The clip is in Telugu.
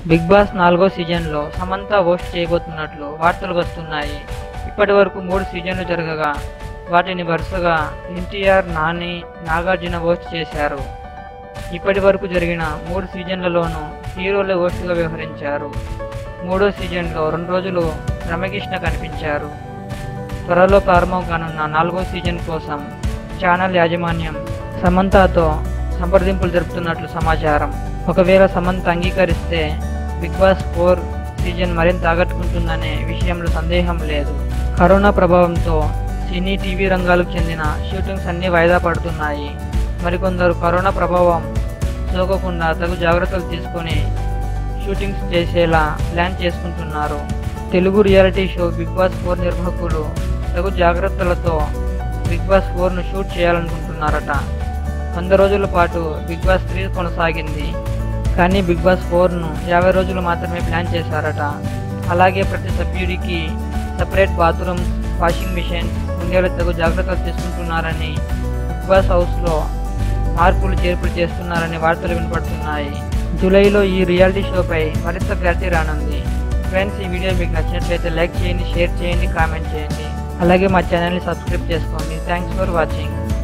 బిగ్ బాస్ 4వ సీజన్లో సమంత హోస్ట్ చేయబోతున్నట్లు వార్తలు వస్తున్నాయి. ఇప్పటి వరకు 3 సీజన్లు జరగగా వాటిని వరుసగా ఎన్టీఆర్, నాని, నాగార్జున హోస్ట్ చేశారు. ఇప్పటి వరకు జరిగిన 3 సీజన్లలోనూ హీరోలే హోస్ట్గా వ్యవహరించారు. 3వ సీజన్లో 2 రోజులు రమ్యకృష్ణ కనిపించారు. త్వరలో ప్రారంభం కానున్న 4వ సీజన్ కోసం ఛానల్ యాజమాన్యం సమంతతో సంప్రదింపులు జరుపుతున్నట్లు సమాచారం. ఒకవేళ సమంత అంగీకరిస్తే బిగ్ బాస్ 4 సీజన్ మరింత ఆకట్టుకుంటుందనే విషయంలో సందేహం లేదు. కరోనా ప్రభావంతో సినీ, టీవీ రంగాలకు చెందిన షూటింగ్స్ అన్నీ వాయిదా పడుతున్నాయి. మరికొందరు కరోనా ప్రభావం సోకకుండా తగు జాగ్రత్తలు తీసుకొని షూటింగ్స్ చేసేలా ప్లాన్ చేసుకుంటున్నారు. Telugu reality show Bigg Boss 4 నిర్వాహకులు తగు జాగ్రత్తలతో బిగ్ బాస్ 4ను షూట్ చేయాలనుకుంటున్నారట. 100 రోజుల పాటు బిగ్ బాస్ 3 కొనసాగింది. కానీ బిగ్ బాస్ 4ను 50 రోజులు మాత్రమే ప్లాన్ చేశారట. అలాగే ప్రతి సభ్యుడికి సపరేట్ బాత్రూమ్, వాషింగ్ మిషన్ ఉండేలా తగు జాగ్రత్తలు తీసుకుంటున్నారని, బిగ్ బాస్ హౌస్లో మార్పులు చేర్పులు చేస్తున్నారని వార్తలు వినపడుతున్నాయి. జూలైలో ఈ రియాలిటీ షోపై మరింత క్లారిటీ రానుంది. ఫ్రెండ్స్, ఈ వీడియో మీకు నచ్చినట్లయితే లైక్ చేయండి, షేర్ చేయండి, కామెంట్ చేయండి. అలాగే మా ఛానల్ని సబ్స్క్రైబ్ చేసుకోండి. Thanks for watching.